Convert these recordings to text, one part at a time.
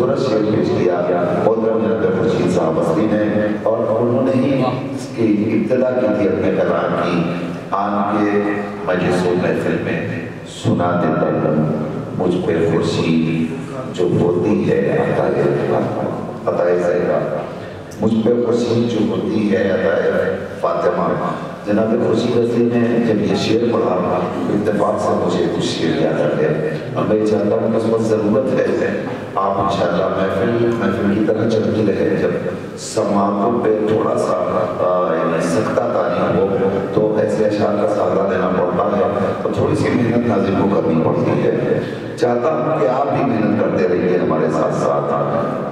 खूबसूरत शेर पेश किया मोहतरम जनाब खुर्शीद साहब असली ने, और उन्होंने ही इसकी इब्तिदा की थी अपने कलाम की। आन के मजलिस महफिल में सुना देता हूँ मुझ पे खुर्शीद जो होती है अताए ज़हरा, मुझ पे खुर्शीद जो होती है अताए फातिमा। जनाब खुर्शीद असली ने जब ये शेर पढ़ा इत्तेफाक से मुझे कुछ शेर याद आ गया, और मैं चाहता हूँ उस वक्त ज़रूरत है आप इंशाअल्लाह महफिल की तरह चलती रहे। जब समातों पे थोड़ा सा सख्ता तारीफ हो तो ऐसे अशार का सहारा देना पड़ता है, तो थोड़ी सी मेहनत नाज़िम को करनी पड़ती है। चाहता हूँ कि आप भी मेहनत करते रहिए हमारे साथ साथ।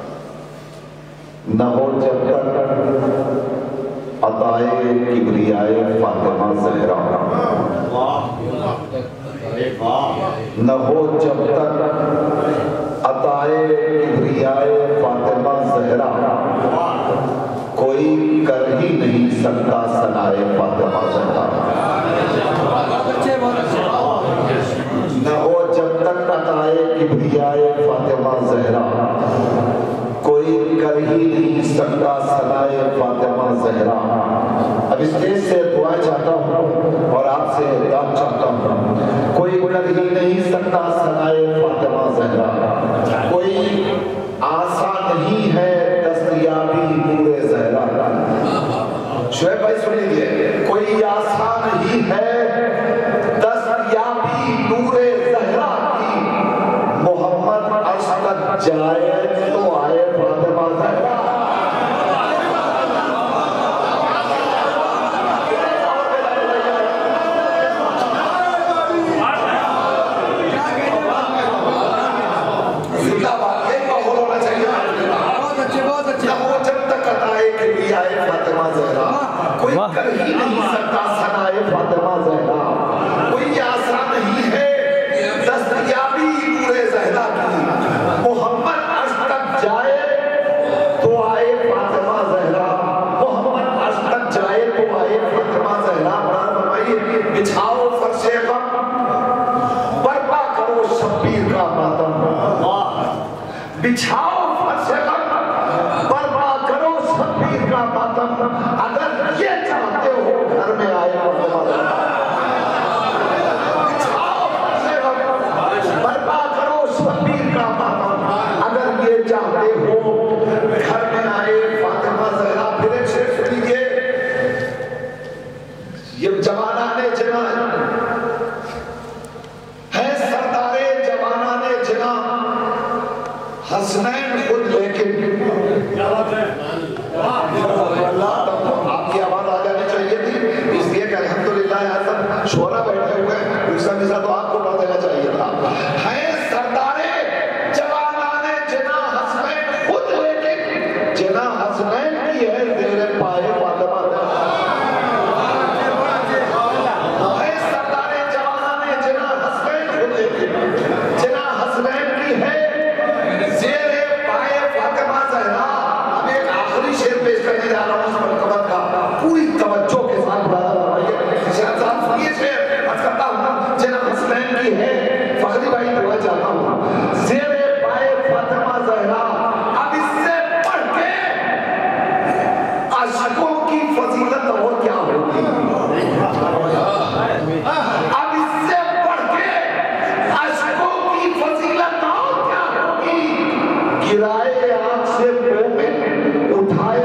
न हो जब तक अताए किबरियाए फातिमा ज़हरा, न हो जब तक अताए किबरियाए फातिमा ज़हरा, कोई कर ही नहीं सकता सनाए फातिमा ज़हरा। न हो जब तक अताए किबरियाए फातिमा ज़हरा, कोई कर ही नहीं सकता सनाए फातिमा ज़हरा। अब स्टेज से दुआ चाहता हूँ और आपसे दाद चाहता हूँ, कोई कर ही नहीं सकता सनाए फातिमा ज़हरा, कोई आसान नहीं है दस्तयाबी नूरे ज़हरा। शुएब भाई सुन लीजिए, कोई आसान ही है दस्तयाबी नूरे ज़हरा की, मोहम्मद अर्श तक जाए तो आए फातिमा ज़हरा। कोई कर ही नहीं सकता सनाए फातिमा ज़हरा, कोई आसान नहीं है दस्तयाबी नूरे ज़हरा की, मोहम्मद अर्श तक जाए तो आए फातिमा ज़हरा, मोहम्मद अर्श तक जाए तो आए फातिमा ज़हरा। फरमाइए, बिछाओ फर्शे गम, बर्पा करो शब्बीर का मातम, बिछाओ फर्शे गम, बर्पा करो शब्बीर का मातम। अगर ये चाहते हो घर में आए फातिमा ज़हरा, बिछाओ फर्शे गम, बर्पा करो शब्बीर का मातम। अगर ये चाहते हो घर में आए फातिमा ज़हरा। फिर एक शेर सुन लीजिए, ये जमाना ने जना है, सरदारे जमाना ने जना, हसनैन खुद लेकिन आपकी आवाज आ जानी चाहिए थी, इसलिए कि अल्हम्दुलिल्लाह यहाँ सब शोरा बैठे हुए हैं, दूसरा तो आपको ना देना चाहिए था। है सरदारे जमाना ने जना, हसनैन खुद लेकिन जना हसनैन की है तेरे पाए फातिमा। है सरदारे जमाना ने जना, हसनैन खुद लेकिन जना हसनैन की है तेरे पाए फातिमा ज़हरा। अब एक आखिरी शेर पेश करने जा रहा हूँ उस मरतबत का, पूरी तवज्जो के साथ की है। फखरी भाई दुआ चाहता हूँ, ज़ेरे पाए फातिमा ज़हरा। अब इससे बढ़ के आशिकों की फजीलत और क्या होगी, अब इससे बढ़ के आशिकों की फजीलत और क्या होगी। गिराए आँख से मोमिन उठाए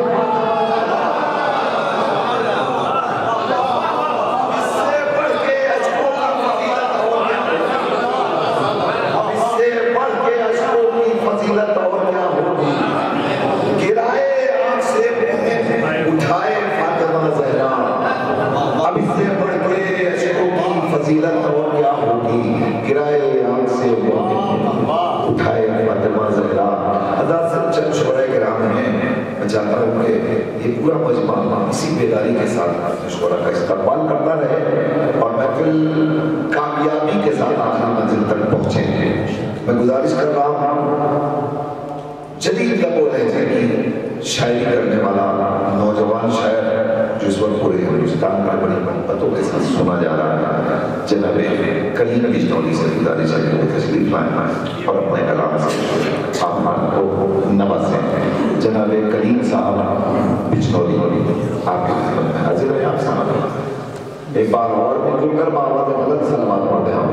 फजीलत और क्या होगी। गिराए आँख से उठाए फातिमा ज़हरा। हज़रत सब चंद शोरे किराम हैं, मैं चाहता हूँ कि ये पूरा मजमा इसी बेदारी के साथ मशवरा का इस्तेमाल करता रहे और महफिल कामयाबी के साथ आखिरी मंजिल तक पहुँचे। मैं गुजारिश कर रहा हूँ, जदीद लबो लहजे की शायरी करने वाला नौजवान शायर जिस वक्त पूरे हिंदुस्तान का बड़ी मोहब्बतों के साथ सुना जा रहा है, जनाब कलीम बिजनौरी से गुजारिश है कि वो तशरीफ लाएं और अपने कलाम से आप को नवाजें। जनाब करीम साहब बिजनौरी आपके खिदमत में हाजिर है। आप समझ एक बार और मिलकर बाबा के गलत सलमान पढ़ते हैं।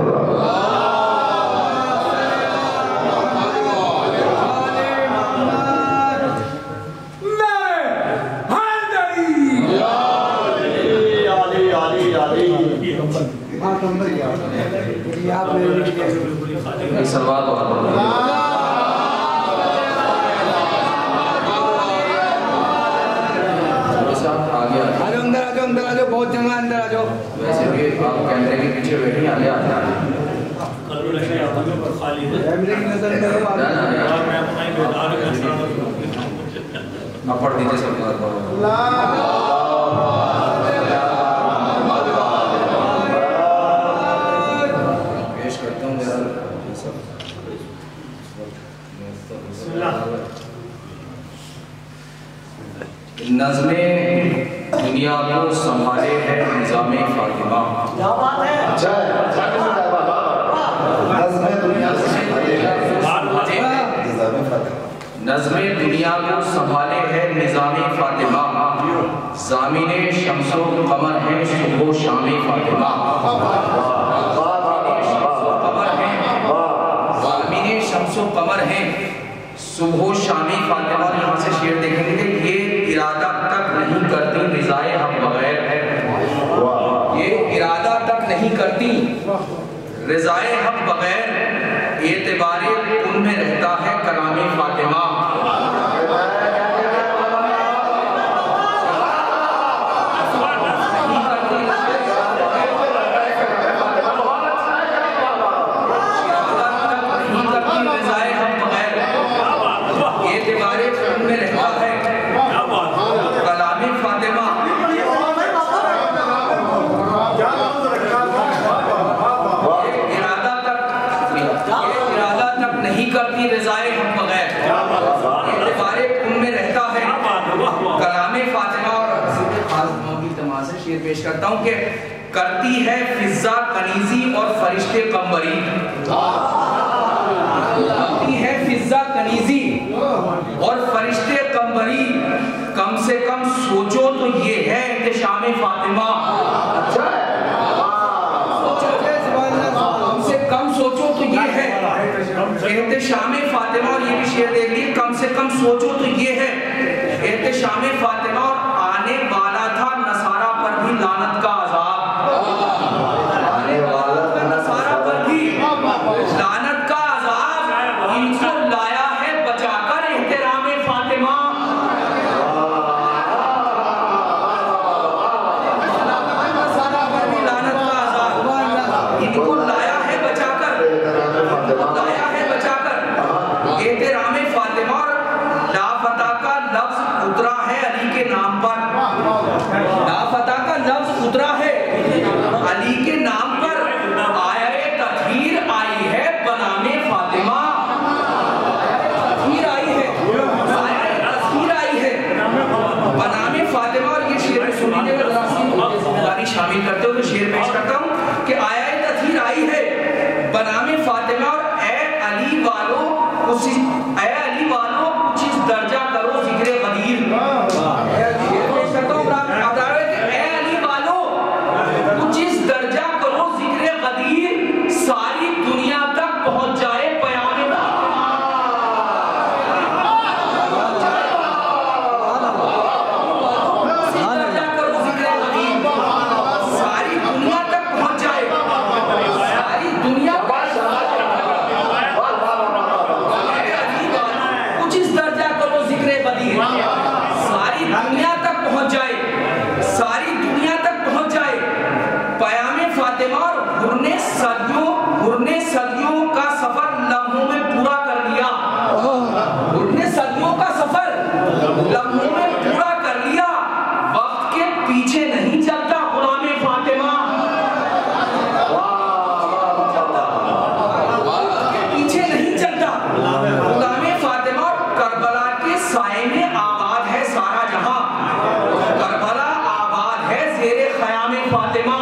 बहुत जगह अंदर आ जाओ। वैसे भी आप कैमरे के पीछे बैठे आगे आते हैं। आप पढ़ दीजिए सब पेश करता हूँ नज़्मे दुनिया को संभाले है निज़ामे फातिमा। क्या बात है? नज़्मे दुनिया को संभाले है निज़ामे फातिमा। ज़ामिने शम्सो कमर है सुबह शामे फातिमा। ज़ामिने शम्सो कमर है सुबह शामी फातिमा। यहाँ से शेर देखेंगे कि ये इरादा तक नहीं करती रिज़ाए हक बगैर। ये इरादा तक नहीं करती रिज़ाए हक बगैर। एतबारे उनमें रहता है कलामे फातिमा। पेश करता हूं कि करती है फिजा कनीजी और फरिश्ते कमबरी। करती है फिजा कनीजी और फरिश्ते कमबरी। कम से कम सोचो तो ये है इंतशाम फातिमा। कम से कम सोचो तो ये है इंतशाम फातिमा। और ये भी शेर देख लीजिए, कम से कम सोचो तो ये है इंतशाम फातिमा। और आने वाला था नसारा पर भी लानत का अज़ाब। आने वाला था नसारा पर भी लानत का अज़ाब। इनको लाया है बचाकर एहतराम फातिमा। नसारा पर भी लानत का अज़ाब। इनको लाया है बचाकर एहतराम फातिमा। लाफता का लफ्ज उतरा है अली के नाम पर। लाफता का लफ्ज उतरा है अली के नाम पर। आया तत्हीर आई है बनामे फातिमा। तत्हीर आई है बनामे फातिमा। और ये शेर सुनिए, जिम्मेदारी शामिल करते हुए शेर पेश करता हूँ कि आया तत्हीर आई है बनामे फातिमा। और ए अली वालों कुछ इस दर्जा करो जिक्र गदीर। दर्जा करो जिक्र गदीर। सारी दुनिया तक पहुंच जाए प्यारे दर्जा करो जिक्र गदीर। सारी दुनिया तक पहुंच जाए। सारी दुनिया कुछ इस दर्जा करो जिक्र गदीर। सारी दुनिया तक पहुंच जाए। सारी दुनिया तक पहुंच जाए पयामे फातिमा। और घुरने सदियों का सफर लम्हों में पूरा कर लिया। घुरने सदियों का सफर लम्हों में पूरा कर लिया। वक्त के पीछे नहीं चलता गुलामे फातिमा। वक्त के पीछे नहीं चलता गुलामे फातिमा। करबला के साए में आबाद है सारा जहां। करबला आबाद है ज़ेरे ख़यामे फातिमा।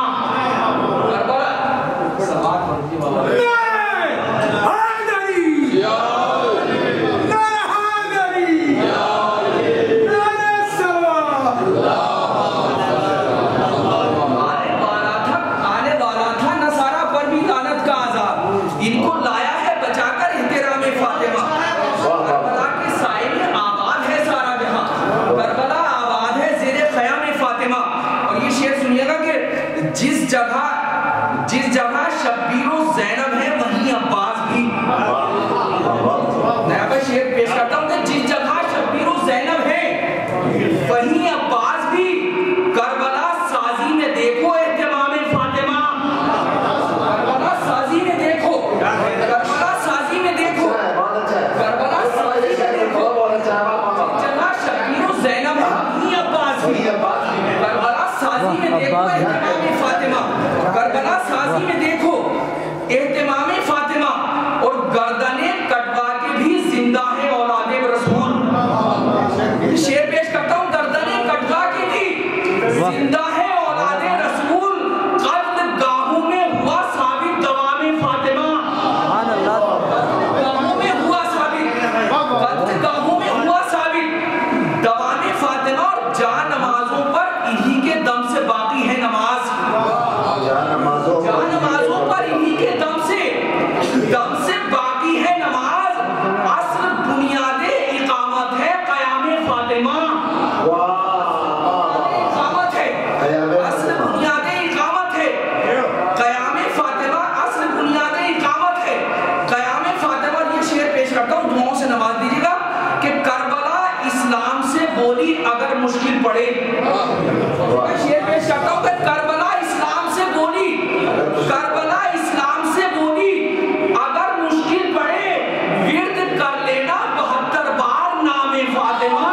बोली अगर मुश्किल पड़े, शेर पेश करता हूं कि करबला इस्लाम से बोली, करबला इस्लाम से बोली अगर मुश्किल पड़े विर्द कर लेना 72 बार नामे फातिमा।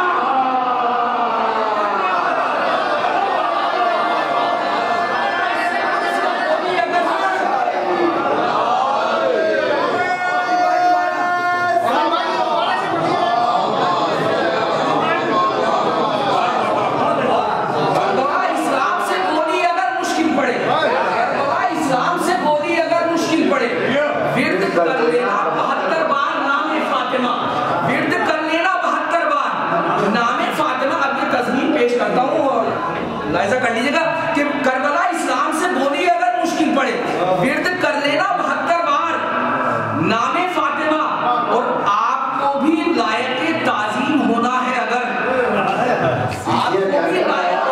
ऐसा कर लीजिएगा कि करबला इस्लाम से बोली अगर मुश्किल पड़े विर्द कर लेना 72 बार नामे फातिमा, और आपको भी लायक ताजीम होना है, अगर आपको भी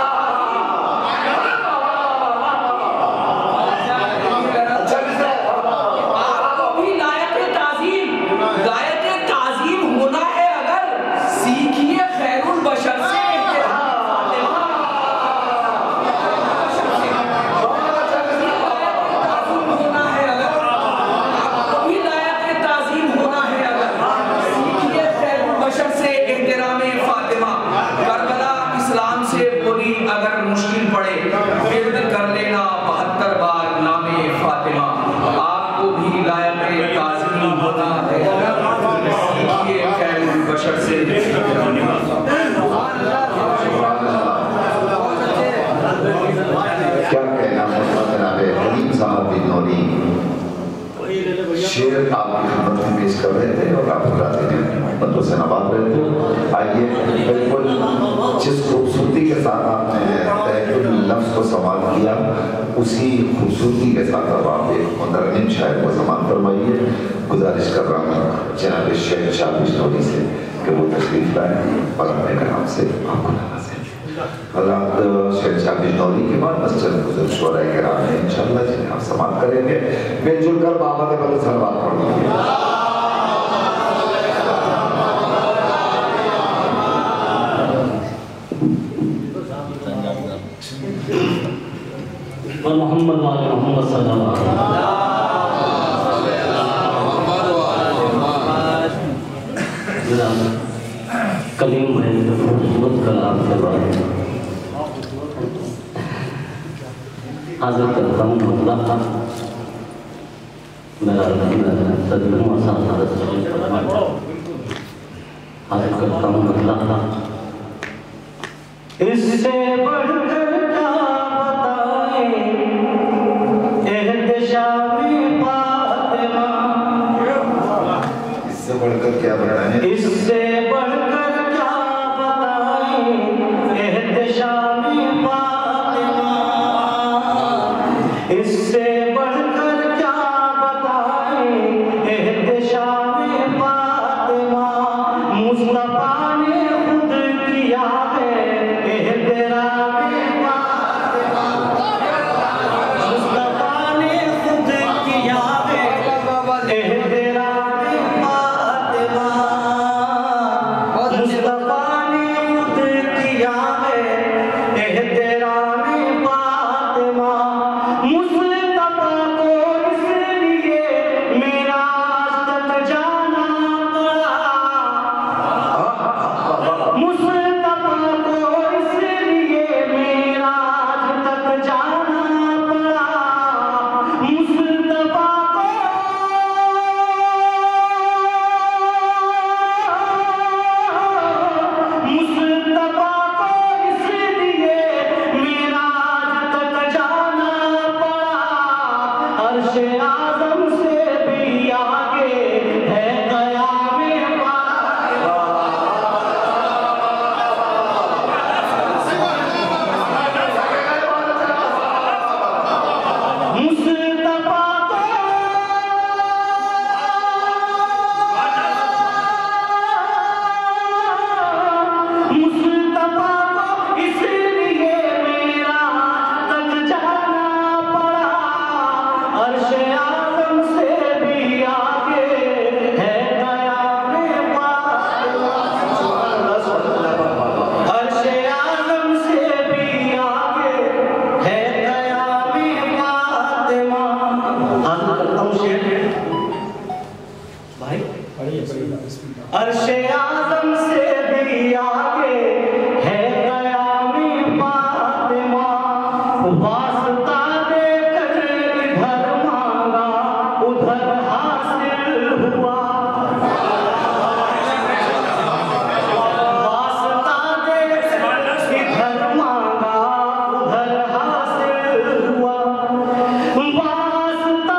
लायक ताजीम होना है, अगर सीखिए खैरुल बशर से अगर मुश्किल पड़े विर्द कर लेना 72 बार नामे फातिमा, आपको भी लायक ताज़ीम होना है, सीखिए खैरुल बशर से। क्या कहना जनाब हलीम साहब बिनौरी शेर आपकी खिदमत में पेश कर रहे थे और आप बुलाते हैं बंदों से नवाज रहे थे। आइए बिल्कुल जिस खूबसूरती के साथ आपने लफ्ज़ को सवाल किया उसी खूबसूरती के साथ अब आप एक मुतरन्निम शायर को सवाल फरमाइए। गुजारिश कर रहा हूँ जनाब शेख शाह बिश्नोरी से कि वो तशरीफ लाए और अपने कलाम से आपको नवाजें। हज़रत शेख शाह बिश्नोरी के बाद मस्जिद बुजुर्ग शोरा किराम है इंशाअल्लाह जिन्हें आप समाप्त करेंगे। मिलजुल कर बाबा के बल सलवात पढ़ेंगे। मोहम्मद मोहम्मद सल्लल्लाहु अलैहि वसल्लम कलीम है तो खूबसूरत कलाम के बाद हाजिर करता हूँ मतलब मेरा सदगुरु हाजिर करता हूँ मतलब इससे बढ़कर क्या बताएं एहतशामी फातिमा, इससे बढ़कर क्या बताएं, इससे बढ़कर क्या बताएं एहतशामी फातिमा, इससे बढ़कर क्या बताएं एहतशामी फातिमा, मुस्तफा ने खुद किया है एहतराम आदम से भी आगे है कयामी फातिमा, वास्ता देकर इधर मांगा उधर हासिल हुआ, वास्ता देकर इधर मांगा उधर हासिल हुआ, वास्ता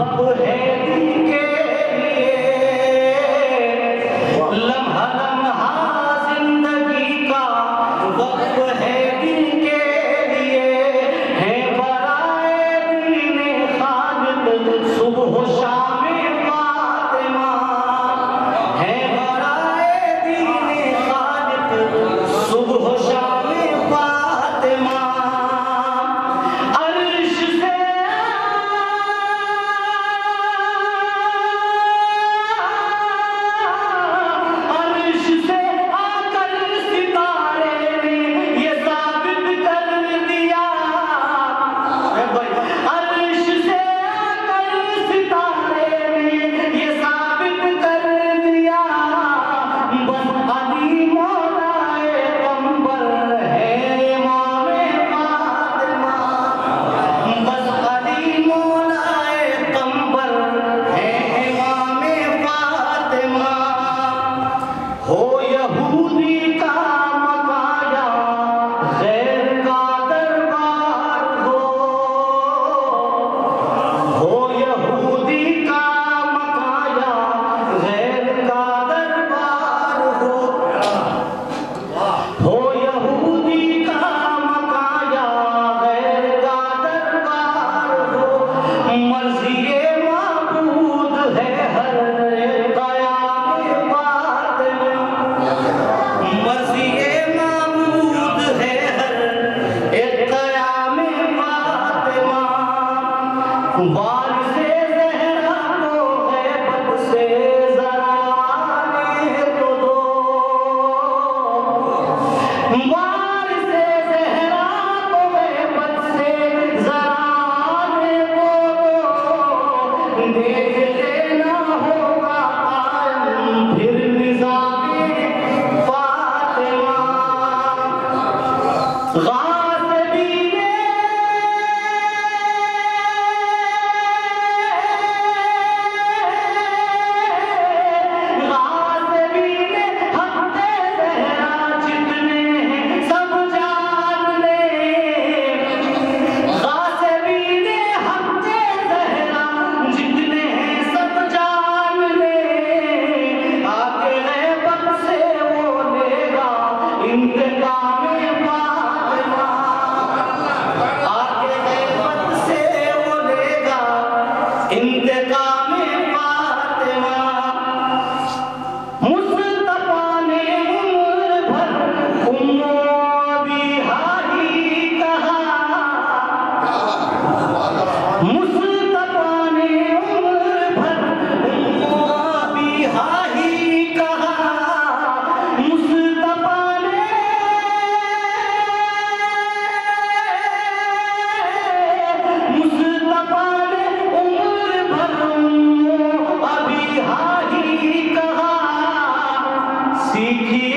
सीखी